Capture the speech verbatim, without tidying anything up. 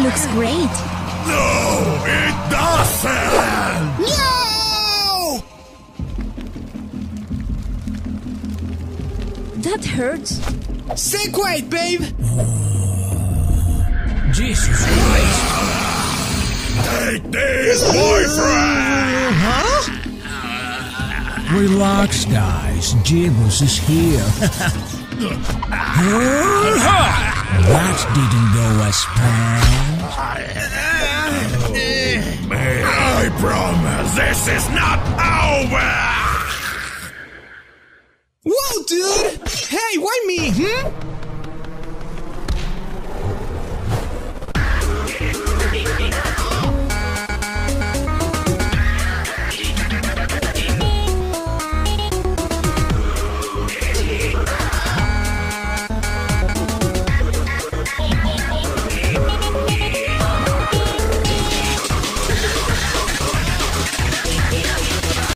looks great. No, it doesn't! No! That hurts. Stay quiet, babe! Jesus Christ! Take this, boyfriend! Huh? Relax, guys. Jiggles is here. That didn't go as planned. I promise this is not over! Whoa, dude! Hey, why me, hmm?